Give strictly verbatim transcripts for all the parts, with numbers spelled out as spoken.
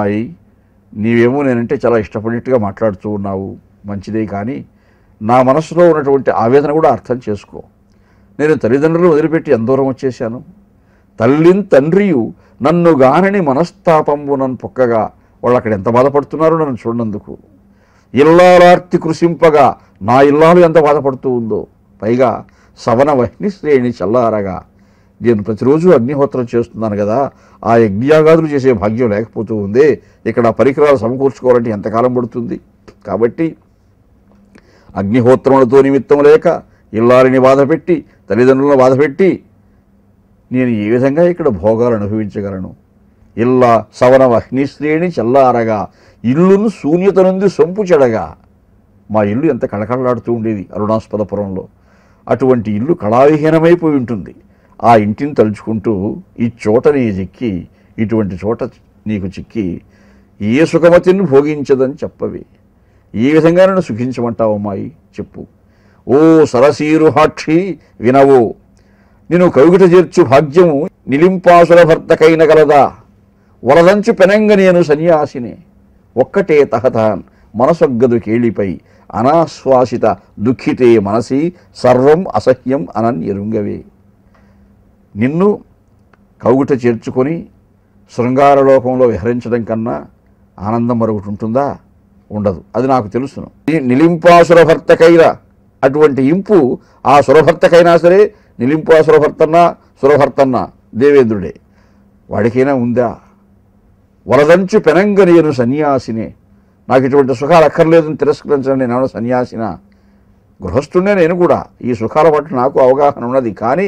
అమ్మాయి, నీవేమో నేనంటే చాలా ఇష్టపడినట్టుగా మాట్లాడుతూ ఉన్నావు, మంచిదే, కానీ నా మనసులో ఉన్నటువంటి ఆవేదన కూడా అర్థం చేసుకో. నేను తల్లిదండ్రులు వదిలిపెట్టి ఎంత దూరం వచ్చేశాను. తల్లిన్ తండ్రియు నన్ను గానని మనస్తాపంబు నన్ను పొక్కగా వాళ్ళు అక్కడ ఎంత బాధపడుతున్నారో నన్ను చూడనందుకు. ఇల్లాలార్తి కృషింపగా నా ఇల్లాలు ఎంత బాధపడుతూ ఉందో. పైగా సవన వహ్ని శ్రేణి చల్లారగా నేను ప్రతిరోజు అగ్నిహోత్రం చేస్తున్నాను కదా, ఆ యజ్ఞయాగాదులు చేసే భాగ్యం లేకపోతూ ఉందే. ఇక్కడ పరికరాలు సమకూర్చుకోవాలంటే ఎంతకాలం పడుతుంది. కాబట్టి అగ్నిహోత్రములతో నిమిత్తం లేక ఇల్లారిని బాధపెట్టి తల్లిదండ్రులను బాధపెట్టి నేను ఏ విధంగా ఇక్కడ భోగాలు అనుభవించగలను. ఇల్లా సవన వహ్నిశ్రేణి చల్లారగా ఇల్లును శూన్యత నుండి సొంపు చెడగా. మా ఇల్లు ఎంత కళకళలాడుతూ ఉండేది అరుణాస్పదపురంలో. అటువంటి ఇల్లు కళావిహీనమైపోయి ఉంటుంది. ఆ ఇంటిని తలుచుకుంటూ ఈ చోట నీ చిక్కి, ఇటువంటి చోట నీకు చిక్కి ఏ సుఖమతిని భోగించదని చెప్పవి. ఏ విధంగా నన్ను సుఖించమంటావు అమ్మాయి, చెప్పు. ఓ సరసీరుహాక్షి వినవో, నేను కవిగుట చేర్చు భాగ్యము నిలింపాసుల భర్తకైన గలదా. వరదంచు పెనంగ నేను సన్యాసినే, ఒక్కటే తహతాన్ మనసొగ్గదు కేళిపై అనాశ్వాసిత దుఃఖితే మనసి సర్వం అసహ్యం అనన్ ఎరుంగవే. నిన్ను కౌగుట చేర్చుకొని శృంగారలోకంలో విహరించడం కన్నా ఆనందం మరొకటి ఉంటుందా? ఉండదు. అది నాకు తెలుసును. నిలింపాసుర భర్తకైన అటువంటి ఇంపు ఆ సురభర్తకైనా సరే, నిలింపా సురభర్తన్నా సురభర్తన్నా దేవేంద్రుడే, వాడికైనా ఉందా? వరదంచు పెనంగ నేను సన్యాసినే, నాకు ఇటువంటి సుఖాలు అక్కర్లేదని తిరస్కరించడం నేను సన్యాసినా? గృహస్థుడే నేను కూడా. ఈ సుఖాల పట్ల నాకు అవగాహన ఉన్నది. కానీ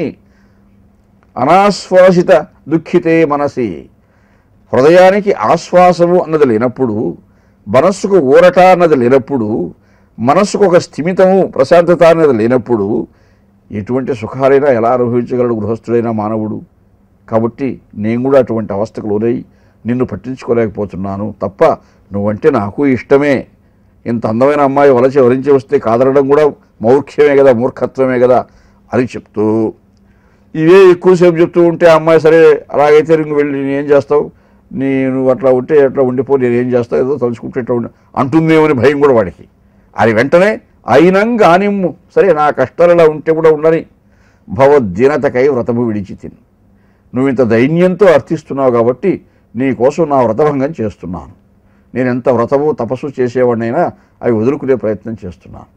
అనాశ్వాసిత దుఃఖితే మనసి, హృదయానికి ఆశ్వాసము అన్నది లేనప్పుడు, మనస్సుకు ఊరట అన్నది లేనప్పుడు, మనస్సుకు ఒక స్థిమితము ప్రశాంతత అన్నది లేనప్పుడు ఎటువంటి సుఖాలైనా ఎలా అనుభవించగలడు గృహస్థుడైన మానవుడు? కాబట్టి నేను కూడా అటువంటి అవస్థకు లోనై నిన్ను పట్టించుకోలేకపోతున్నాను తప్ప నువ్వంటే నాకు ఇష్టమే. ఇంత అందమైన అమ్మాయి వలచి వరించి వస్తే కాదనడం కూడా మౌర్ఖ్యమే కదా, మూర్ఖత్వమే కదా అని చెప్తూ ఇవే ఎక్కువసేపు చెప్తూ ఉంటే ఆ అమ్మాయి సరే అలాగైతే నువ్వు వెళ్ళి నేనేం చేస్తావు, నేను అట్లా ఉంటే అట్లా ఉండిపో, నేనేం చేస్తావు, ఏదో తలుచుకుంటే ఇట్లా ఉండి అంటుందేమని భయం కూడా వాడికి. అది వెంటనే అయినంగా ఆనిమ్ము, సరే నా కష్టాలు ఇలా ఉంటే కూడా ఉండని, భవద్దీనతకై వ్రతము విడిచి తిని, నువ్వు ఇంత దైన్యంతో అర్థిస్తున్నావు కాబట్టి నీ కోసం నా వ్రతభంగం చేస్తున్నాను. నేను ఎంత వ్రతము తపస్సు చేసేవాడినైనా అవి వదులుకునే ప్రయత్నం చేస్తున్నాను.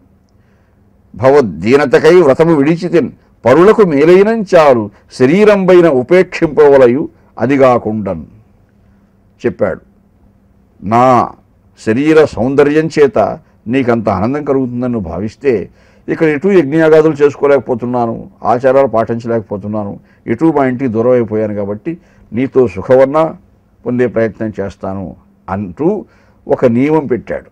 భవద్దీనతకై వ్రతము విడిచి తిని పరులకు మేలైనంచారు శరీరంపైన ఉపేక్షింపవలయు అదిగాకుండన్ చెప్పాడు. నా శరీర సౌందర్యం చేత నీకంత ఆనందం కలుగుతుందని నువ్వు భావిస్తే ఇక్కడ ఎటు యజ్ఞయాగాదులు చేసుకోలేకపోతున్నాను, ఆచారాలు పాటించలేకపోతున్నాను, ఎటు మా ఇంటికి దూరం అయిపోయాను కాబట్టి నీతో సుఖవన్నా పొందే ప్రయత్నం చేస్తాను అంటూ ఒక నియమం పెట్టాడు.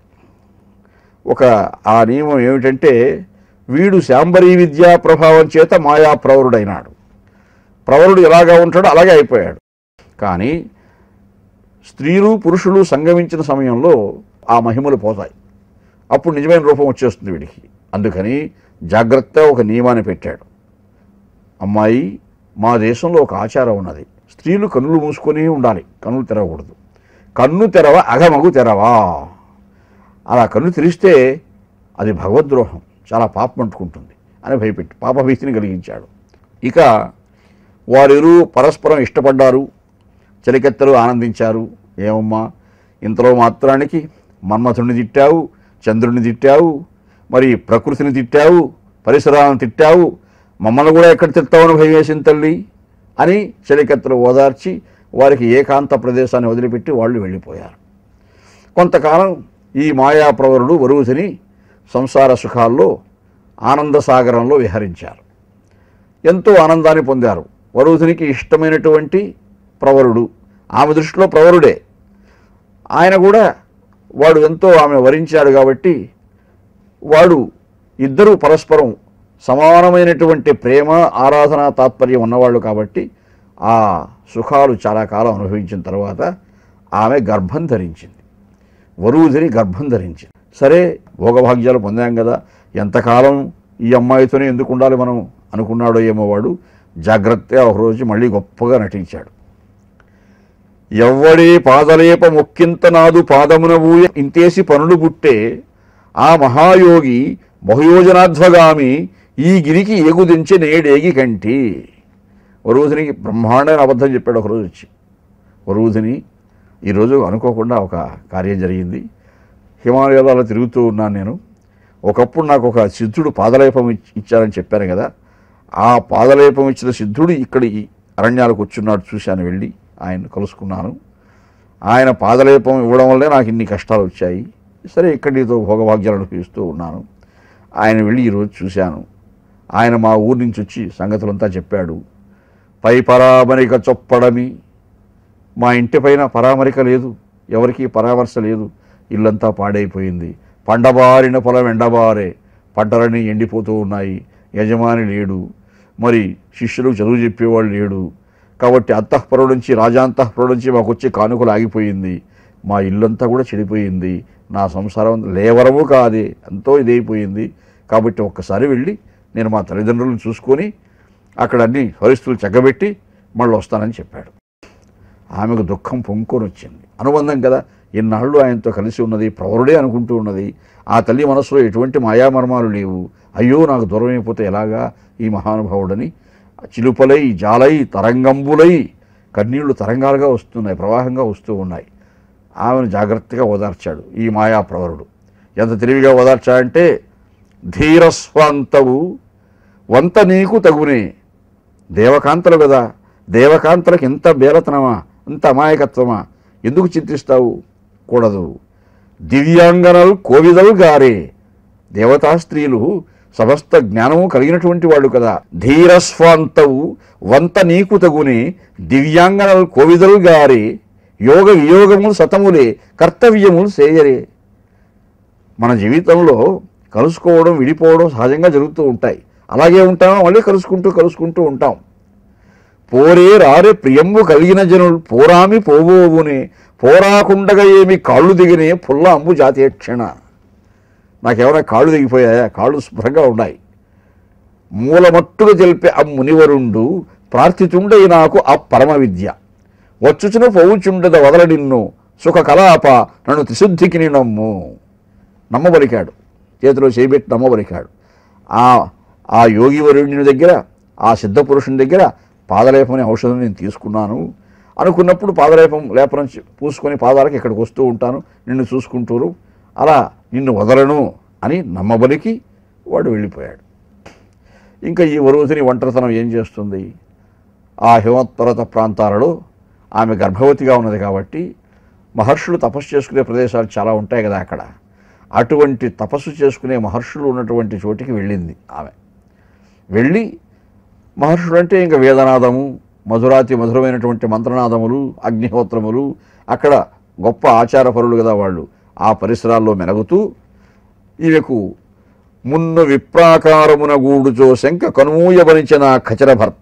ఒక ఆ నియమం ఏమిటంటే, వీడు శాంబరీ విద్యా ప్రభావం చేత మాయా ప్రవరుడైనాడు. ప్రవరుడు ఎలాగా ఉంటాడో అలాగే అయిపోయాడు. కానీ స్త్రీలు పురుషులు సంగమించిన సమయంలో ఆ మహిమలు పోతాయి. అప్పుడు నిజమైన రూపం వచ్చేస్తుంది వీడికి. అందుకని జాగ్రత్తగా ఒక నియమాన్ని పెట్టాడు. అమ్మాయి, మా దేశంలో ఒక ఆచారం ఉన్నది. స్త్రీలు కన్నులు మూసుకొని ఉండాలి, కన్నులు తెరవకూడదు. కన్ను తెరవ అగమగు తెరవా, అలా కన్ను తెరిస్తే అది భగవద్రోహం, చాలా పాపం అంటుకుంటుంది అని భయపెట్టి పాపభీతిని కలిగించాడు. ఇక వారిరు పరస్పరం ఇష్టపడ్డారు, చలికెత్తలు ఆనందించారు. ఏమమ్మా, ఇంతలో మాత్రానికి మన్మథుడిని తిట్టావు, చంద్రుడిని తిట్టావు, మరి ప్రకృతిని తిట్టావు, పరిసరాలను తిట్టావు, మమ్మల్ని కూడా ఎక్కడ తిట్టావని భయం వేసింది తల్లి అని చలికెత్తలు ఓదార్చి వారికి ఏకాంత ప్రదేశాన్ని వదిలిపెట్టి వాళ్ళు వెళ్ళిపోయారు. కొంతకాలం ఈ మాయాప్రవరుడు వరువుని సంసార సుఖాల్లో ఆనందసాగరంలో విహరించారు. ఎంతో ఆనందాన్ని పొందారు. వరువునికి ఇష్టమైనటువంటి ప్రవరుడు, ఆమె దృష్టిలో ప్రవరుడే. ఆయన కూడా వాడు ఎంతో ఆమె వరించాడు కాబట్టి వాడు ఇద్దరూ పరస్పరం సమానమైనటువంటి ప్రేమ ఆరాధన తాత్పర్యం ఉన్నవాళ్ళు కాబట్టి ఆ సుఖాలు చాలా కాలం అనుభవించిన తర్వాత ఆమె గర్భం ధరించింది. వరువుని గర్భం ధరించింది. సరే, భోగభాగ్యాలు పొందాం కదా, ఎంతకాలం ఈ అమ్మాయితోనే ఎందుకు ఉండాలి మనం అనుకున్నాడో ఏమో. వాడు జాగ్రత్తగా ఒకరోజు మళ్ళీ గొప్పగా నటించాడు. ఎవ్వడే పాదలేప మొక్కింత నాదు పాదమునబూయ ఇంతేసి పనులు పుట్టే ఆ మహాయోగి బహుయోజనాధ్వగామి ఈ గిరికి ఏగుదించి నేడేగి కంటి. వరూధినికి బ్రహ్మాండమైన అబద్ధం చెప్పాడు ఒకరోజు వచ్చి. వరూధిని ఈరోజు అనుకోకుండా ఒక కార్యం జరిగింది. హిమాలయాల్లో అలా తిరుగుతూ ఉన్నాను నేను. ఒకప్పుడు నాకు ఒక సిద్ధుడు పాదలేపం ఇచ్చారని చెప్పాను కదా, ఆ పాదలేపం ఇచ్చిన సిద్ధుడు ఇక్కడ ఈ అరణ్యాలకు వచ్చున్నాడు, చూశాను, వెళ్ళి ఆయన కలుసుకున్నాను. ఆయన పాదలేపం ఇవ్వడం వల్లే నాకు ఇన్ని కష్టాలు వచ్చాయి. సరే ఇక్కడితో భోగభాగ్యాలు అనుభవిస్తూ ఉన్నాను. ఆయన వెళ్ళి ఈరోజు చూశాను. ఆయన మా ఊరి నుంచి వచ్చి సంగతులంతా చెప్పాడు. పై పరామరిక చొప్పడమి, మా ఇంటి పైన పరామరిక లేదు, ఎవరికీ పరామర్శ లేదు, ఇల్లంతా పాడైపోయింది. పండబారిన పొలం ఎండబారే, పంటలన్నీ ఎండిపోతూ ఉన్నాయి, యజమాని లేడు, మరి శిష్యులకు చదువు చెప్పేవాళ్ళు లేడు. కాబట్టి అంతఃపురం నుంచి రాజాంతఃపురం నుంచి మాకు వచ్చే కానుకలు ఆగిపోయింది. మా ఇల్లంతా కూడా చెడిపోయింది, నా సంసారం లేవరము కాదే, ఎంతో ఇదైపోయింది. కాబట్టి ఒక్కసారి వెళ్ళి నేను మా తల్లిదండ్రులను చూసుకొని అక్కడ అన్ని పరిస్థితులు చక్కబెట్టి మళ్ళీ వస్తానని చెప్పాడు. ఆమెకు దుఃఖం పొంగుకొని వచ్చింది. అనుబంధం కదా, ఎన్నాళ్ళు ఆయనతో కలిసి ఉన్నది, ప్రవరుడే అనుకుంటూ ఉన్నది. ఆ తల్లి మనసులో ఎటువంటి మాయామర్మాలు లేవు. అయ్యో నాకు దూరం అయిపోతే ఎలాగా ఈ మహానుభావుడని చిలుపలై జాలై తరంగంబులై కన్నీళ్లు తరంగాలుగా వస్తున్నాయి, ప్రవాహంగా వస్తూ ఉన్నాయి. ఆమెను జాగ్రత్తగా ఓదార్చాడు ఈ మాయా ప్రవరుడు. ఎంత తెలివిగా ఓదార్చాడంటే, ధీరస్వంతవు వంత నీకు తగునే. దేవకాంతలు కదా, దేవకాంతలకు ఎంత బేలతనమా, అంత అమాయకత్వమా, ఎందుకు చింతిస్తావు? కూడదు. దివ్యాంగనలు కోవిదలు గారే, దేవతా స్త్రీలు సమస్త జ్ఞానము కలిగినటువంటి వాళ్ళు కదా. ధీరస్వాంతవు వంత నీకు తగునే, దివ్యాంగనలు కోవిదలు గారే, యోగ వియోగములు సతములే, కర్తవ్యములు సేయరే. మన జీవితంలో కలుసుకోవడం విడిపోవడం సహజంగా జరుగుతూ ఉంటాయి. అలాగే ఉంటామో మళ్ళీ కలుసుకుంటూ కలుసుకుంటూ ఉంటాం. పోరే రారే ప్రియంబు కలిగిన జనులు పోరామి పోబోవునే, పోరాకుండగా ఏమి కాళ్ళు దిగినే పుల్ల అంబు జాతీయక్షణ. నాకేమైనా కాళ్ళు దిగిపోయాయా? కాళ్ళు శుభ్రంగా ఉన్నాయి. మూలమట్టుగా తెలిపే ఆ మునివరుండు ప్రార్థితుండై నాకు ఆ పరమ విద్య, వచ్చుచున పోవుచుండద వదలడిన్ను సుఖ కలాప నన్ను త్రిశుద్ధికి నమ్ము. నమ్మబలికాడు, చేతిలో చేయబెట్టి నమ్మబలికాడు. ఆ ఆ యోగివరుణ్ణి దగ్గర, ఆ సిద్ధపురుషుని దగ్గర పాదలేపం ఔషధం నేను తీసుకున్నాను అనుకున్నప్పుడు పాదలేపం లేపనం పూసుకొని పాదాలకు ఇక్కడికి వస్తూ ఉంటాను, నిన్ను చూసుకుంటూరు, అలా నిన్ను వదలను అని నమ్మబలికి వాడు వెళ్ళిపోయాడు. ఇంకా ఈ వరుసని ఒంటరితనం ఏం చేస్తుంది? ఆ హిమోత్పర్వత ప్రాంతాలలో ఆమె గర్భవతిగా ఉన్నది కాబట్టి మహర్షులు తపస్సు చేసుకునే ప్రదేశాలు చాలా ఉంటాయి కదా అక్కడ. అటువంటి తపస్సు చేసుకునే మహర్షులు ఉన్నటువంటి చోటికి వెళ్ళింది ఆమె. వెళ్ళి మహర్షులు అంటే ఇంకా వేదనాదము, మధురాతి మధురమైనటువంటి మంత్రనాదములు, అగ్నిహోత్రములు, అక్కడ గొప్ప ఆచారపరులు కదా వాళ్ళు. ఆ పరిసరాల్లో మెరుగుతూ ఈమెకు మున్ను విప్రాకారమున గూడుచో శంక కనుమూయబనిచిన ఖచర భర్త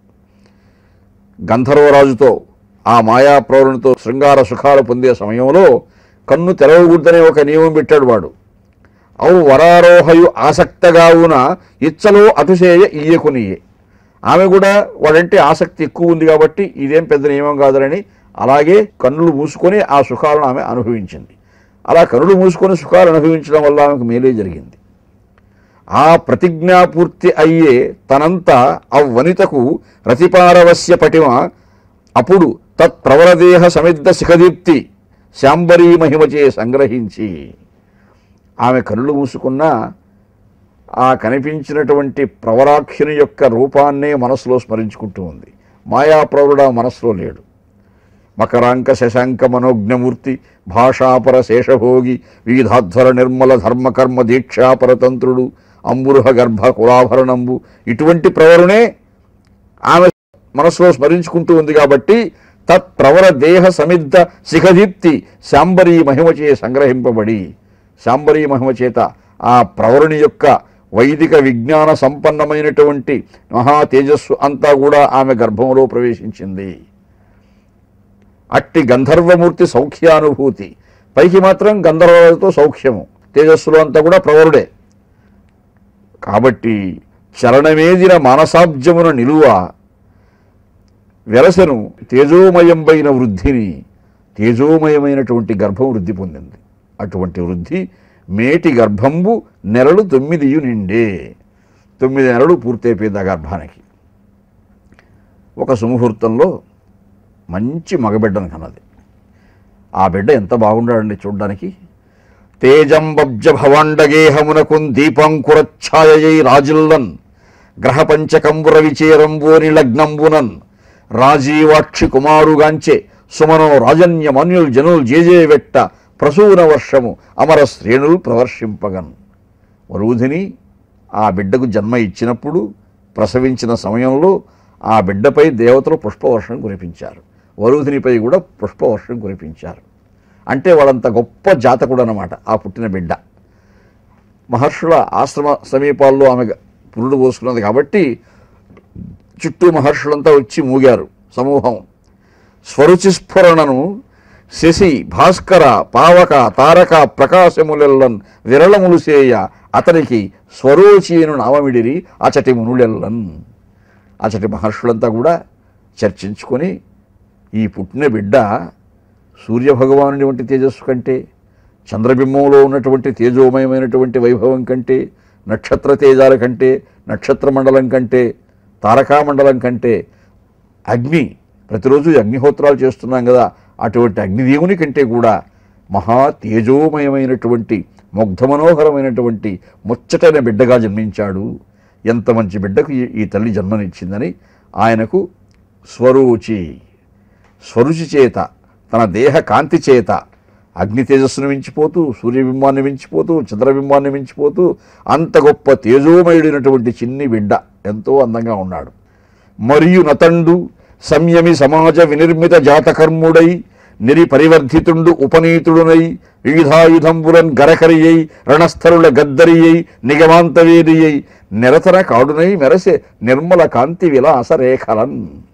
గంధర్వరాజుతో ఆ మాయాప్రవరునితో శృంగార సుఖాలు పొందే సమయంలో కన్ను తెరవకూడదనే ఒక నియమం పెట్టాడు వాడు. అవు వరారోహయు ఆసక్తగావున ఇచ్చలో అటుసేయ ఇయ్యకునియే. ఆమె కూడా వాడంటే ఆసక్తి ఎక్కువ ఉంది కాబట్టి ఇదేం పెద్ద నియమం కాదని అలాగే కన్నులు మూసుకొని ఆ సుఖాలను ఆమె అనుభవించింది. అలా కన్నులు మూసుకొని సుఖాలు అనుభవించడం వల్ల ఆమెకు మేలే జరిగింది. ఆ ప్రతిజ్ఞాపూర్తి అయ్యే తనంతా ఆ వనితకు రతిపారవస్య పటిమ అప్పుడు తత్ప్రవరదేహ సమిద్ధ శిఖదీప్తి శాంబరీ మహిమచే సంగ్రహించి. ఆమె కన్నులు మూసుకున్న ఆ కనిపించినటువంటి ప్రవరాక్షుని యొక్క రూపాన్నే మనసులో స్మరించుకుంటూ ఉంది. మాయాప్రవరుడు ఆ మనసులో లేడు. మకరాంక శశాంక మనోజ్ఞమూర్తి భాషాపర శేషభోగి వీధాధ్వర నిర్మల ధర్మకర్మ దీక్షాపరతంత్రుడు అంబురుహ గర్భ కులాభరణంబు ఇటువంటి ప్రవరునే ఆమె మనసులో స్మరించుకుంటూ ఉంది కాబట్టి తత్ప్రవర దేహ సమిద్ధ శిఖదీప్తి శాంబరీ మహిమచే సంగ్రహింపబడి, శాంబరీ మహిమ చేత ఆ ప్రవరుని యొక్క వైదిక విజ్ఞాన సంపన్నమైనటువంటి మహా తేజస్సు అంతా కూడా ఆమె గర్భంలో ప్రవేశించింది. అట్టి గంధర్వమూర్తి సౌఖ్యానుభూతి, పైకి మాత్రం గంధర్వులతో సౌఖ్యము, తేజస్సులో అంతా కూడా ప్రవరుడే. కాబట్టి చలనమేదిన మానసాబ్జమున నిలువ వెలసెను తేజోమయంబైన వృద్ధిని, తేజోమయమైనటువంటి గర్భం వృద్ధి పొందింది. అటువంటి వృద్ధి మేటి గర్భంబు నెలలు తొమ్మిదియు నిండే, తొమ్మిది నెలలు పూర్తయిపోయింది ఆ గర్భానికి. ఒక సుముహూర్తంలో మంచి మగబిడ్డను కన్నది. ఆ బిడ్డ ఎంత బాగుండాడండి చూడ్డానికి. తేజంబబ్జ భవాండగేహమునకున్ దీపంకురఛాయై రాజిల్లన్ గ్రహపంచకంబుర విచేరంబోని లగ్నంబునన్ రాజీవాక్షి కుమారుగాంచే సుమనో రాజన్యమన్యుల్ జనుల్ జేజే వెట్ట ప్రసూన వర్షము అమర శ్రేణులు ప్రవర్షింపగన్. వరూధిని ఆ బిడ్డకు జన్మ ఇచ్చినప్పుడు ప్రసవించిన సమయంలో ఆ బిడ్డపై దేవతలు పుష్పవర్షం కురిపించారు, వరూధినిపై కూడా పుష్పవర్షం కురిపించారు. అంటే వాళ్ళంత గొప్ప జాతకుడు అన్నమాట ఆ పుట్టిన బిడ్డ. మహర్షుల ఆశ్రమ సమీపాల్లో ఆమె పురుడు పోసుకున్నది కాబట్టి చుట్టూ మహర్షులంతా వచ్చి మూగారు సమూహం. స్వరుచిస్ఫురణను శశి భాస్కర పావక తారక ప్రకాశములెల్లన్ విరళములు సేయ అతనికి స్వరోచిను నామమిడిరి అచటి మునులెల్లన్. అచటి మహర్షులంతా కూడా చర్చించుకొని ఈ పుట్టిన బిడ్డ సూర్యభగవానుడి వంటి తేజస్సు కంటే, చంద్రబింబంలో ఉన్నటువంటి తేజోమయమైనటువంటి వైభవం కంటే, నక్షత్ర తేజాల కంటే, నక్షత్ర మండలం కంటే, తారకామండలం కంటే, అగ్ని ప్రతిరోజు అగ్నిహోత్రాలు చేస్తున్నాం కదా, అటువంటి అగ్నిదేవుని కంటే కూడా మహా తేజోమయమైనటువంటి ముగ్ధ మనోహరమైనటువంటి ముచ్చటైన బిడ్డగా జన్మించాడు. ఎంత మంచి బిడ్డకు ఈ తల్లి జన్మనిచ్చిందని ఆయనకు స్వరుచి, స్వరుచి చేత తన దేహ కాంతి చేత అగ్ని తేజస్సును మించిపోతూ, సూర్యబింబాన్ని మించిపోతూ, చంద్రబింబాన్ని మించిపోతూ అంత గొప్ప తేజోమయుడైనటువంటి చిన్ని బిడ్డ ఎంతో అందంగా ఉన్నాడు. మరియు నతండు సంయమి సమాజ వినిర్మిత జాతకర్ముడై నిరి పరివర్ధితుండు ఉపనీతుడునై వివిధాయుధంబులన్ గరకరియై రణస్థలుల గద్దరియై నిగమాంతవేరియై నిరతన కాడునై మెరసే నిర్మల కాంతి విలాస రేఖలన్.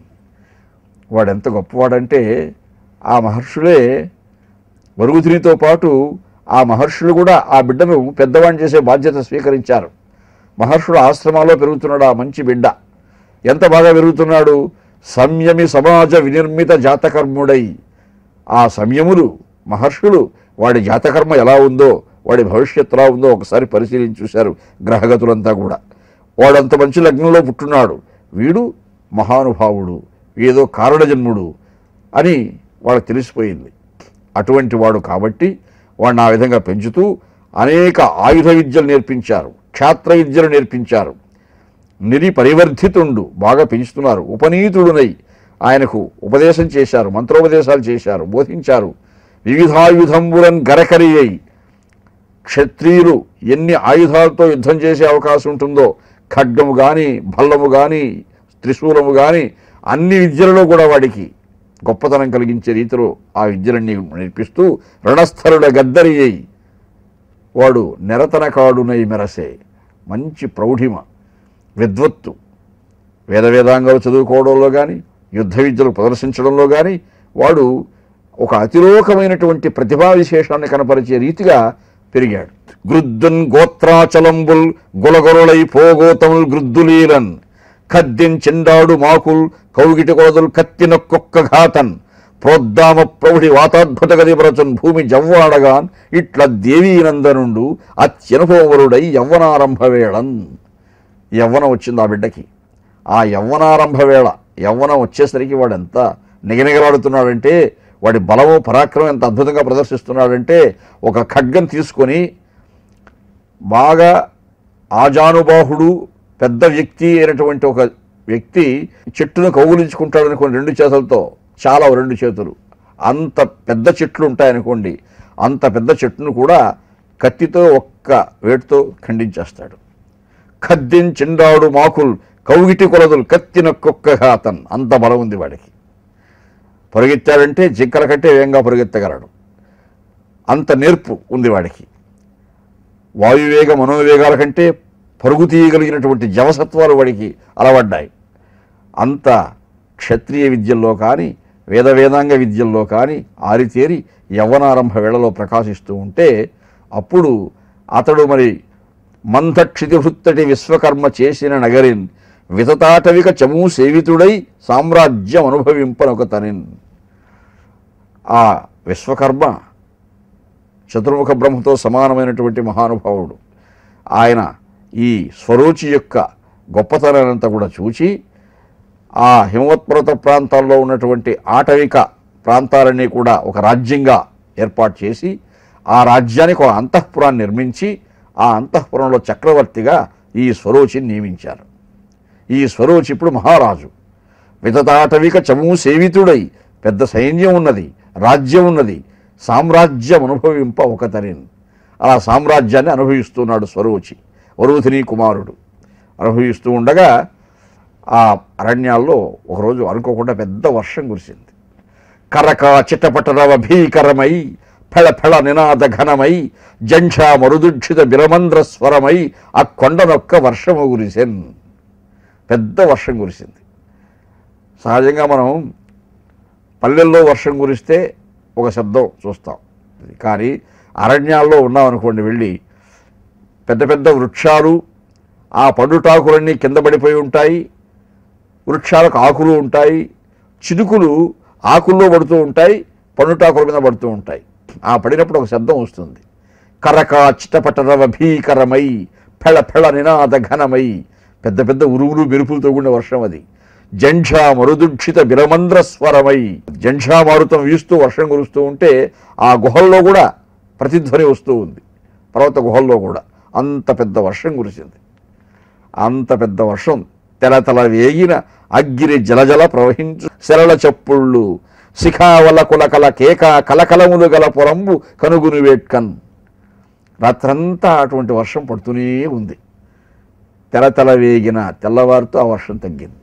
వాడెంత గొప్పవాడంటే ఆ మహర్షులే వరూధినితో పాటు ఆ మహర్షులు కూడా ఆ బిడ్డను పెద్దవాడిని చేసే బాధ్యత స్వీకరించారు. మహర్షుల ఆశ్రమాల్లో పెరుగుతున్నాడు ఆ మంచి బిడ్డ. ఎంత బాగా పెరుగుతున్నాడు. సంయమి సమాజ వినిర్మిత జాతకర్ముడై, ఆ సంయములు మహర్షులు వాడి జాతకర్మ ఎలా ఉందో, వాడి భవిష్యత్తు ఎలా ఉందో ఒకసారి పరిశీలించి చూశారు గ్రహగతులంతా కూడా. వాడంత మంచి లగ్నంలో పుట్టున్నాడు, వీడు మహానుభావుడు, ఏదో కారణజన్ముడు అని వాళ్ళకి తెలిసిపోయింది. అటువంటి వాడు కాబట్టి వాడిని ఆ విధంగా పెంచుతూ అనేక ఆయుధ విద్యలు నేర్పించారు, క్షాత్ర విద్యలు నేర్పించారు. నిరి పరివర్ధితుండు బాగా పెంచుతున్నారు. ఉపనీతుడునై ఆయనకు ఉపదేశం చేశారు, మంత్రోపదేశాలు చేశారు, బోధించారు. వివిధాయుధంబులన్ గరకరి అయి, క్షత్రియులు ఎన్ని ఆయుధాలతో యుద్ధం చేసే అవకాశం ఉంటుందో, ఖడ్గము కానీ భల్లము కానీ త్రిశూలము కానీ అన్ని విద్యలలో కూడా వాడికి గొప్పతనం కలిగించే రీతిలో ఆ విద్యలన్నీ నేర్పిస్తూ రణస్థలుడ గద్దరి అయి, వాడు నిరతన కాడునై మెరసే మంచి ప్రౌఢిమ విద్వత్తు, వేద వేదాంగాలు చదువుకోవడంలో కానీ యుద్ధ విద్యలు ప్రదర్శించడంలో కానీ వాడు ఒక అతిలోకమైనటువంటి ప్రతిభా విశేషాన్ని కనపరిచే రీతిగా పెరిగాడు. గృద్దున్ గోత్రాచలంబుల్ గులగొరలై పోగోతముల్ గృద్దులీలన్ ఖద్దిన్ చెండాడు మాకుల్ కౌగిటి కొలదుల్ కత్తినొక్కొక్క ఘాతన్ ప్రోద్దామ ప్రౌఢి వాతాద్భుత గదిపరచున్ భూమి జవ్వాడగాన్ ఇట్ల దేవీనందనుండు అత్యనుభవరుడై యవ్వనారంభ వేళన్. యవ్వనం వచ్చింది ఆ బిడ్డకి. ఆ యవ్వనారంభ వేళ, యవ్వనం వచ్చేసరికి వాడు ఎంత నిగనిగలాడుతున్నాడంటే, వాడి బలము పరాక్రమం ఎంత అద్భుతంగా ప్రదర్శిస్తున్నాడంటే, ఒక ఖడ్గం తీసుకొని బాగా ఆజానుబాహుడు పెద్ద వ్యక్తి అయినటువంటి ఒక వ్యక్తి చెట్టును కౌగులించుకుంటాడు అనుకోండి రెండు చేతులతో, చాలా రెండు చేతులు, అంత పెద్ద చెట్లు ఉంటాయనుకోండి, అంత పెద్ద చెట్టును కూడా కత్తితో ఒక్క వేటుతో ఖండించేస్తాడు. ఖద్దిన్ చెండాడు మాకుల్ కౌగిటి కొలదులు కత్తినొక్కొక్క ఘాతన్, అంత బలం ఉంది వాడికి. పరుగెత్తాడంటే జింకల కంటే వేగంగా పరుగెత్తగలడు, అంత నేర్పు ఉంది వాడికి. వాయువేగ మనోవేగాల కంటే పరుగు తీయగలిగినటువంటి జవసత్వాలు వాడికి అలవడ్డాయి. అంత క్షత్రియ విద్యల్లో కానీ వేద వేదాంగ విద్యల్లో కానీ ఆరితేరి యవ్వనారంభ వేళలో ప్రకాశిస్తూ ఉంటే, అప్పుడు అతడు మరి మంథక్షితిహృత్తటి విశ్వకర్మ చేసిన నగరిన్ వితతాటవిక చమూ సేవితుడై సామ్రాజ్యం అనుభవింపనొక తనిన్. ఆ విశ్వకర్మ చతుర్ముఖ బ్రహ్మతో సమానమైనటువంటి మహానుభావుడు. ఆయన ఈ స్వరోచి యొక్క గొప్పతనాన్నంతా కూడా చూచి ఆ హిమవత్పర్వత ప్రాంతాల్లో ఉన్నటువంటి ఆటవిక ప్రాంతాలన్నీ కూడా ఒక రాజ్యంగా ఏర్పాటు చేసి ఆ రాజ్యానికి ఒక అంతఃపురాన్ని నిర్మించి ఆ అంతఃపురంలో చక్రవర్తిగా ఈ స్వరోచిని నియమించారు. ఈ స్వరోచి ఇప్పుడు మహారాజు. వితతాటవిక చమూ సేవితుడై, పెద్ద సైన్యం ఉన్నది, రాజ్యం ఉన్నది, సామ్రాజ్యం అనుభవింప ఒక తనిన్. అలా సామ్రాజ్యాన్ని అనుభవిస్తున్నాడు స్వరోచి, వరూధిని కుమారుడు. అనుభవిస్తూ ఉండగా ఆ అరణ్యాల్లో ఒకరోజు అనుకోకుండా పెద్ద వర్షం కురిసింది. కరక చిట్టపటరవ భీకరమై, ఫెళ ఫెళ నినాద ఘనమై, జంఝా మరుదుక్షిత బిలమంద్ర స్వరమై ఆ కొండనొక్క వర్షము కురిసెన్. పెద్ద వర్షం కురిసింది. సహజంగా మనం పల్లెల్లో వర్షం కురిస్తే ఒక శబ్దం చూస్తాం, కానీ అరణ్యాల్లో ఉన్నామనుకోండి, వెళ్ళి పెద్ద పెద్ద వృక్షాలు, ఆ పండుటాకులన్నీ కింద పడిపోయి ఉంటాయి, వృక్షాలకు ఆకులు ఉంటాయి, చినుకులు ఆకుల్లో పడుతూ ఉంటాయి, పండుటాకుల మీద పడుతూ ఉంటాయి. ఆ పడినప్పుడు ఒక శబ్దం వస్తుంది. కరక చిట్టపటరవ భీకరమై, ఫెళ ఫెళ నినాద ఘనమై. పెద్ద పెద్ద ఉరువులు మెరుపులతో కూడిన వర్షం అది. జంఝా మరుదుక్షిత బిలమంద్ర స్వరమై. జంఝా మారుతం వీస్తూ వర్షం కురుస్తూ ఉంటే ఆ గుహల్లో కూడా ప్రతిధ్వని వస్తూ ఉంది, పర్వత గుహల్లో కూడా. అంత పెద్ద వర్షం కురిసింది. అంత పెద్ద వర్షం తెలతల వేగిన అగ్గిరి జలజల ప్రవహించు శరళ చప్పుళ్ళు శిఖావల కులకల కేక కలకలములు గల పొరంబు కనుగును వేట్కన్. రాత్రంతా అటువంటి వర్షం పడుతూనే ఉంది. తెలతల వేగిన తెల్లవారుతో ఆ వర్షం తగ్గింది.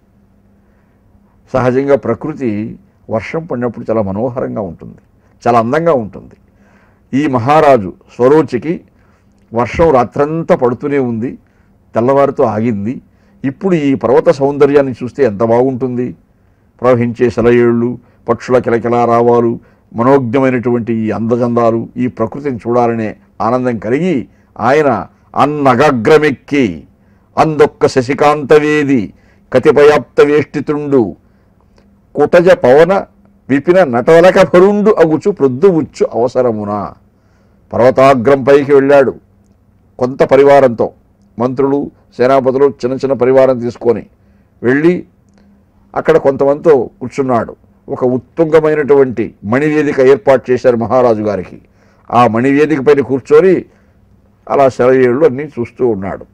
సహజంగా ప్రకృతి వర్షం పడినప్పుడు చాలా మనోహరంగా ఉంటుంది, చాలా అందంగా ఉంటుంది. ఈ మహారాజు స్వరోచికి వర్షం రాత్రంతా పడుతూనే ఉంది, తెల్లవారుతో ఆగింది. ఇప్పుడు ఈ పర్వత సౌందర్యాన్ని చూస్తే ఎంత బాగుంటుంది. ప్రవహించే సెలయేళ్ళు, పక్షుల కిలకిలా రావాలు, మనోజ్ఞమైనటువంటి ఈ అందచందాలు, ఈ ప్రకృతిని చూడాలనే ఆనందం కలిగి ఆయన అన్నగగ్రమెక్కి అందొక్క శశికాంతవేది కతిపయాప్త వేష్టితుండు కుటజ పవన విపిన నటవలక భరుండు అగుచు ప్రొద్దువుచ్చు అవసరమున. పర్వతాగ్రంపైకి వెళ్ళాడు కొంత పరివారంతో, మంత్రులు, సేనాపతులు, చిన్న చిన్న పరివారం తీసుకొని వెళ్ళి అక్కడ కొంతమందితో కూర్చున్నాడు. ఒక ఉత్తుంగమైనటువంటి మణివేదిక ఏర్పాటు చేశారు మహారాజు గారికి. ఆ మణివేదిక పైన కూర్చొని అలా సెలయేళ్ళు అన్నీ చూస్తూ ఉన్నాడు.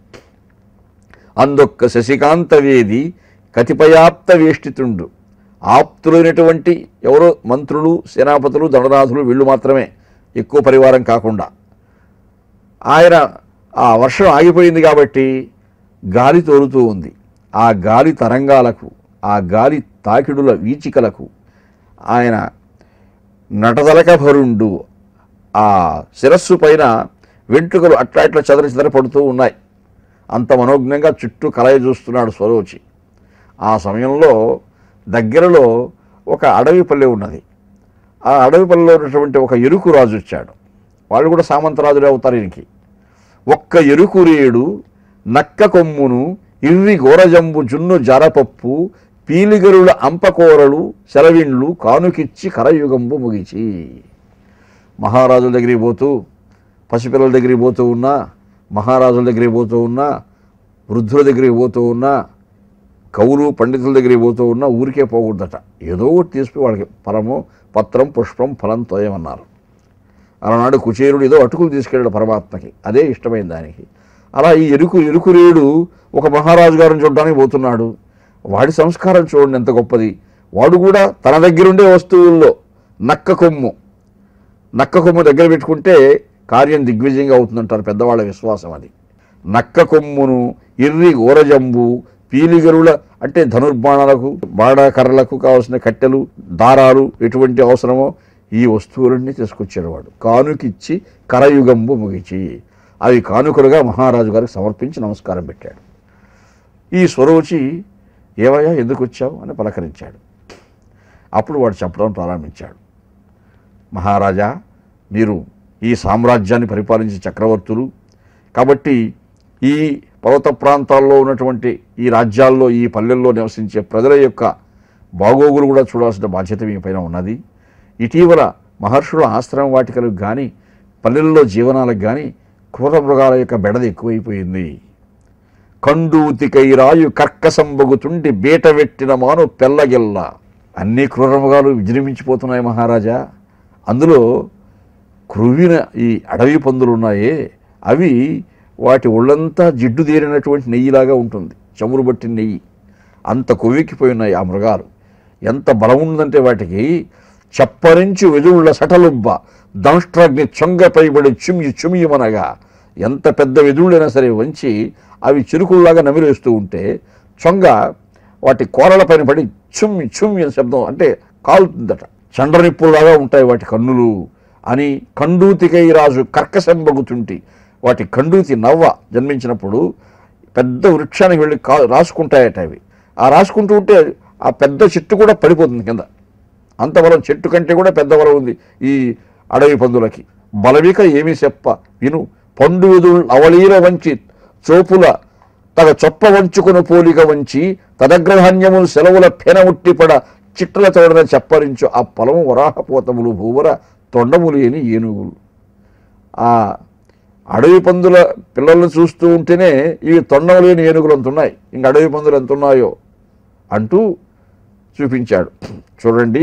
అందొక్క శశికాంతవేది కతిపయాప్త వేష్టితుండు. ఆప్తులైనటువంటి ఎవరో మంత్రులు, సేనాపతులు, దండనాథులు, వీళ్ళు మాత్రమే, ఎక్కువ పరివారం కాకుండా. ఆయన ఆ వర్షం ఆగిపోయింది కాబట్టి గాలి తోలుతూ ఉంది. ఆ గాలి తరంగాలకు, ఆ గాలి తాకిడుల వీచికలకు ఆయన నటదలక భరుండు. ఆ శిరస్సు పైన వెంట్రుకలు అట్లా ఇట్లా చెదర చెదర పడుతూ ఉన్నాయి. అంత మనోజ్ఞంగా చుట్టూ కలయ చూస్తున్నాడు స్వరోచి. ఆ సమయంలో దగ్గరలో ఒక అడవి పల్లె ఉన్నది. ఆ అడవి పల్లెలో ఉన్నటువంటి ఒక ఎరుకు రాజు వచ్చాడు. వాళ్ళు కూడా సామంతరాజులే అవుతారు ఈయనకి. ఒక్క ఎరుకురేడు నక్క కొమ్మును ఇర్రి గోరజంబు జున్ను జారపప్పు పీలిగరుల అంపకోరలు సెలవిండ్లు కానుకిచ్చి కరయుగంబు ముగిచి. మహారాజుల దగ్గరికి పోతూ, పసిపిల్లల దగ్గరికి పోతూ ఉన్నా, మహారాజుల దగ్గరికి పోతూ ఉన్నా, వృద్ధుల దగ్గరికి పోతూ ఉన్నా, కవులు పండితుల దగ్గరికి పోతూ ఉన్నా ఊరికే పోకూడదట. ఏదో ఒకటి తీసుకుని వాళ్ళకి ఫలము, పత్రం, పుష్పం, ఫలం తోయమన్నారు. అలనాడు కుచేరుడు ఏదో అటుకులు తీసుకెళ్ళాడు పరమాత్మకి, అదే ఇష్టమైన దానికి. అలా ఈ ఎరుకు ఎరుకురేడు ఒక మహారాజు గారిని చూడడానికి పోతున్నాడు. వాడి సంస్కారం చూడండి ఎంత గొప్పది. వాడు కూడా తన దగ్గరుండే వస్తువుల్లో నక్క కొమ్ము, నక్క కొమ్ము దగ్గర పెట్టుకుంటే కార్యం దిగ్విజయంగా అవుతుందంటారు పెద్దవాళ్ళ విశ్వాసం అది. నక్క కొమ్మును ఇర్రి గోరజంబు పీలిగరుల అంటే ధనుర్బాణాలకు, బాణకర్రలకు కావాల్సిన కట్టెలు, దారాలు ఎటువంటి అవసరమో ఈ వస్తువులన్నీ తీసుకొచ్చాడు వాడు. కానుకిచ్చి కరయుగంబు ముగిచి అవి కానుకలుగా మహారాజు గారికి సమర్పించి నమస్కారం పెట్టాడు. ఈ స్వరోచి ఏవయ్యా ఎందుకు వచ్చావు అని పలకరించాడు. అప్పుడు వాడు చెప్పడం ప్రారంభించాడు. మహారాజా, మీరు ఈ సామ్రాజ్యాన్ని పరిపాలించే చక్రవర్తులు కాబట్టి ఈ పర్వత ప్రాంతాల్లో ఉన్నటువంటి ఈ రాజ్యాల్లో ఈ పల్లెల్లో నివసించే ప్రజల యొక్క బాగోగులు కూడా చూడాల్సిన బాధ్యత మీ పైన ఉన్నది. ఇటీవల మహర్షుల ఆశ్రమ వాటికలకు కానీ పల్లెల్లో జీవనాలకు కానీ క్రూర మృగాల యొక్క బెడద ఎక్కువైపోయింది. కండూతికైరాయు కర్కసంబగుతుండి బీటవెట్టిన మాను పెళ్ళగిల్ల. అన్ని క్రూర మృగాలు విజృంభించిపోతున్నాయి మహారాజా. అందులో క్రువిన ఈ అడవి పందులు ఉన్నాయే, అవి వాటి ఒళ్ళంతా జిడ్డు తీరినటువంటి నెయ్యిలాగా ఉంటుంది, చమురు బట్టిన నెయ్యి. అంత కొవ్వెక్కిపోయి ఉన్నాయి ఆ మృగాలు. ఎంత బలం ఉందంటే వాటికి చప్పరించి వెదుళ్ళ సటలుబ్బ దంష్ట్రాగ్ని చొంగపైబడి చుమ్యి చుమియమనగా, ఎంత పెద్ద వెదుళ్ళైనా సరే వంచి అవి చిరుకుల్లాగా నమిలేస్తూ ఉంటే చొంగ వాటి కోరల పైన పడి చుమ్మి చుమ్మి అని శబ్దం, అంటే కాలుతుందట. చండ్రనిప్పుల్లాగా ఉంటాయి వాటి కన్నులు అని కండూతికై రాజు కర్కశంబగుతుంటి. వాటి కండూతి నవ్వ జన్మించినప్పుడు పెద్ద వృక్షానికి వెళ్ళి కా రాసుకుంటాయట అవి. ఆ రాసుకుంటూ ఉంటే ఆ పెద్ద చెట్టు కూడా పడిపోతుంది కింద. అంత బలం, చెట్టు కంటే కూడా పెద్ద బలం ఉంది ఈ అడవి పందులకి. బలవిక ఏమి చెప్ప విను పండు వెదుళ్ళు అవలీల వంచి చోపుల తగ చొప్ప వంచుకుని పోలిక వంచి తదగ్రధాన్యములు సెలవుల పెన ఉట్టిపడ చిట్టల తోడన చెప్పరించు ఆ పొలము వరాహపోతములు భూవర తొండములేని ఏనుగులు. ఆ అడవి పందుల పిల్లలను చూస్తూ ఉంటేనే ఇవి తొండము లేని ఏనుగులు అంతున్నాయి, ఇంక అడవి పందులు ఎంత ఉన్నాయో అంటూ చూపించాడు. చూడండి,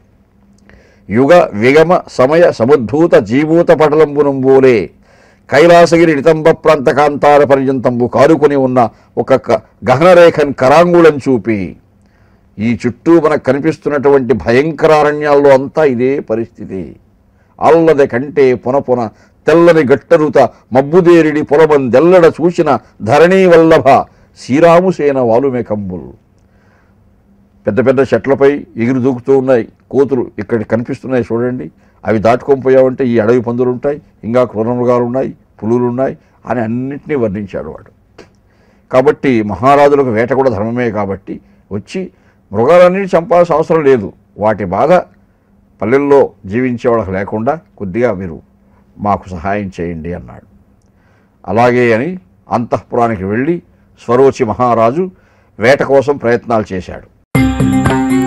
యుగ విగమ సమయ సముద్భూత జీభూత పటలంబునంబోలే కైలాసగిరి నితంబ ప్రాంత కాంతార పర్యంతంబు కారుకొని ఉన్న ఒక గహనరేఖన్ కరాంగుళం చూపి, ఈ చుట్టూ మనకు కనిపిస్తున్నటువంటి భయంకరారణ్యాల్లో అంతా ఇదే పరిస్థితి. అల్లది కంటే పునపున తెల్లని గట్టరుత మబ్బుదేరిడి పొలబందెల్లడ చూసిన ధరణీ వల్లభ శ్రీరాముసేన వాలుమే కంబుల్. పెద్ద పెద్ద చెట్లపై ఎగిరి దూకుతూ ఉన్నాయి కోతులు, ఇక్కడ కనిపిస్తున్నాయి చూడండి. అవి దాటుకొని పోయావంటే ఈ అడవి పందులు ఉంటాయి, ఇంకా క్రూరమృగాలు ఉన్నాయి, పులులు ఉన్నాయి అని అన్నింటినీ వర్ణించాడు వాడు. కాబట్టి మహారాజులకు వేట కూడా ధర్మమే కాబట్టి వచ్చి మృగాలన్నింటినీ చంపాల్సిన అవసరం లేదు. వాటి బాధ పల్లెల్లో జీవించే వాళ్ళకి లేకుండా కొద్దిగా మీరు మాకు సహాయం చేయండి అన్నాడు. అలాగే అని అంతఃపురానికి వెళ్ళి స్వరోచి మహారాజు వేట కోసం ప్రయత్నాలు చేశాడు.